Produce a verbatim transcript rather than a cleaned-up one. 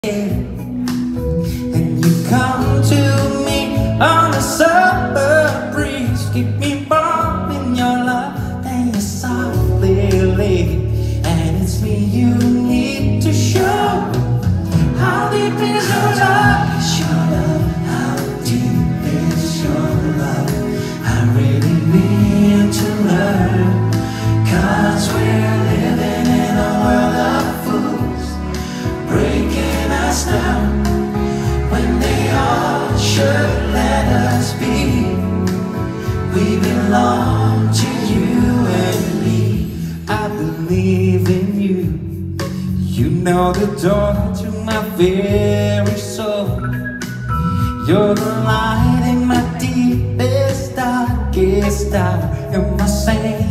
And you come to me on a summer breeze, keep me warm in your love, and you softly leave. And it's me you need to show. How deep is your love? Is your love? How deep is your love? I really need to learn, 'cause we're living in a world of fools, breaking us down when they all should let us be. We belong to you and me. I believe in you. You know the door to my very soul. You're the light in my deepest, darkest hour. You're my saint.